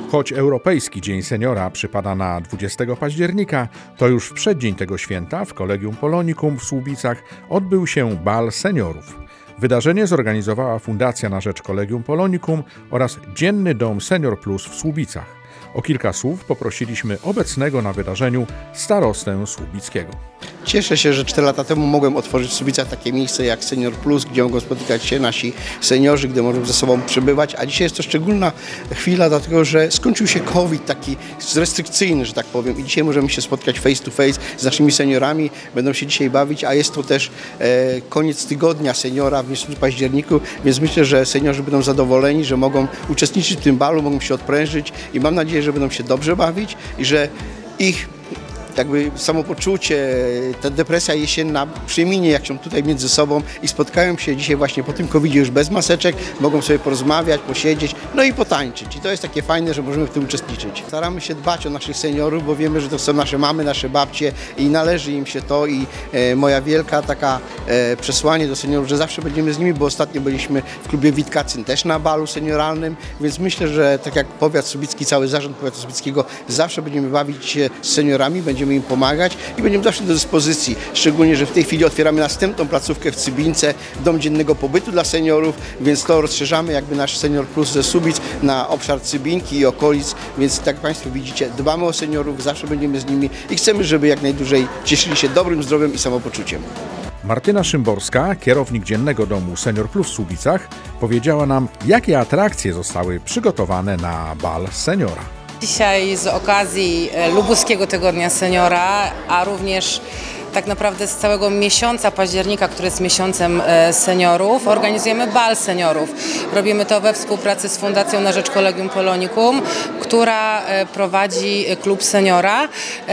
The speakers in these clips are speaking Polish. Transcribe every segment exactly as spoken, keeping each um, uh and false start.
Choć Europejski Dzień Seniora przypada na dwudziestego października, to już w przeddzień tego święta w Collegium Polonicum w Słubicach odbył się Bal Seniorów. Wydarzenie zorganizowała Fundacja na rzecz Collegium Polonicum oraz Dzienny Dom Senior Plus w Słubicach. O kilka słów poprosiliśmy obecnego na wydarzeniu starostę słubickiego. Cieszę się, że cztery lata temu mogłem otworzyć w Słubicach takie miejsce jak Senior Plus, gdzie mogą spotykać się nasi seniorzy, gdzie możemy ze sobą przebywać, a dzisiaj jest to szczególna chwila, dlatego że skończył się COVID taki restrykcyjny, że tak powiem, i dzisiaj możemy się spotkać face to face z naszymi seniorami, będą się dzisiaj bawić, a jest to też e, koniec tygodnia seniora w miesiącu październiku, więc myślę, że seniorzy będą zadowoleni, że mogą uczestniczyć w tym balu, mogą się odprężyć i mam nadzieję, że będą się dobrze bawić i że ich jakby samopoczucie, ta depresja jesienna przeminie jak się tutaj między sobą i spotkają się dzisiaj właśnie po tym kowidzie już bez maseczek, mogą sobie porozmawiać, posiedzieć, no i potańczyć. I to jest takie fajne, że możemy w tym uczestniczyć. Staramy się dbać o naszych seniorów, bo wiemy, że to są nasze mamy, nasze babcie i należy im się to i e, moja wielka taka e, przesłanie do seniorów, że zawsze będziemy z nimi, bo ostatnio byliśmy w klubie Witkacyn też na balu senioralnym, więc myślę, że tak jak powiat słubicki, cały zarząd powiatu słubickiego, zawsze będziemy bawić się z seniorami, będziemy im pomagać i będziemy zawsze do dyspozycji. Szczególnie, że w tej chwili otwieramy następną placówkę w Cybince, dom dziennego pobytu dla seniorów, więc to rozszerzamy jakby nasz Senior Plus ze Słubic na obszar Cybinki i okolic, więc tak jak Państwo widzicie, dbamy o seniorów, zawsze będziemy z nimi i chcemy, żeby jak najdłużej cieszyli się dobrym zdrowiem i samopoczuciem. Martyna Szymborska, kierownik Dziennego Domu Senior Plus w Słubicach, powiedziała nam, jakie atrakcje zostały przygotowane na Bal Seniora. Dzisiaj z okazji Lubuskiego Tygodnia Seniora, a również tak naprawdę z całego miesiąca października, który jest miesiącem seniorów, organizujemy Bal Seniorów. Robimy to we współpracy z Fundacją na rzecz Collegium Polonicum, która prowadzi klub seniora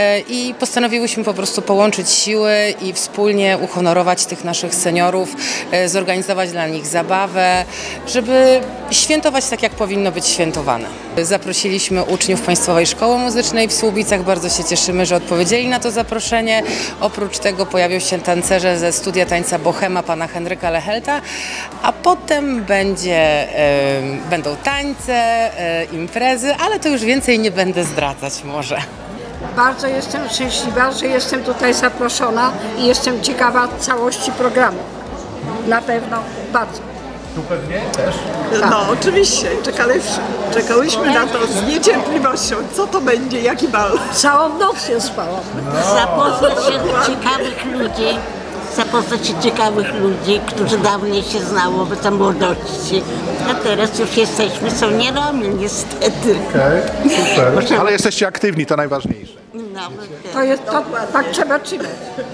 i postanowiłyśmy po prostu połączyć siły i wspólnie uhonorować tych naszych seniorów, zorganizować dla nich zabawę, żeby świętować tak, jak powinno być świętowane. Zaprosiliśmy uczniów Państwowej Szkoły Muzycznej w Słubicach, bardzo się cieszymy, że odpowiedzieli na to zaproszenie. Oprócz tego pojawią się tancerze ze studia tańca Bohema pana Henryka Lehelta, a potem będzie, e, będą tańce, e, imprezy, ale to już więcej nie będę zdradzać może. Bardzo jestem szczęśliwa, że jestem tutaj zaproszona i jestem ciekawa całości programu. Na pewno bardzo. Tu pewnie też? No oczywiście, czekaliśmy, czekałyśmy na to z niecierpliwością, co to będzie, jaki bal. Całą noc nie spałam. Zapoznać się ciekawych ludzi, zapoznać się ciekawych ludzi, którzy dawniej się znało, bo to młodości. A teraz już jesteśmy seniorami niestety. Okej, okay, super. Ale jesteście aktywni, to najważniejsze. No, To jest, to, tak trzeba czytać.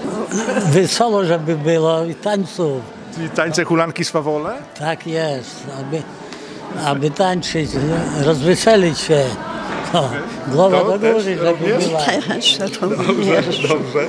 Wesoło, żeby było i tańców. Czyli tańce hulanki swawole? Tak jest, aby, aby tańczyć, rozweselić się. No, głowa To do góry, żeby również? była. Też, to Dobrze, dobrze.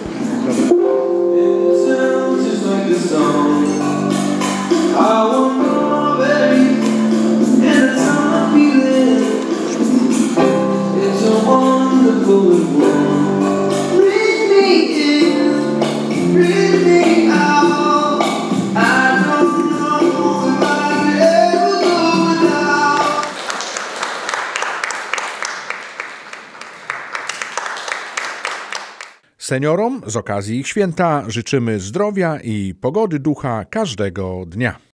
Seniorom z okazji ich święta życzymy zdrowia i pogody ducha każdego dnia.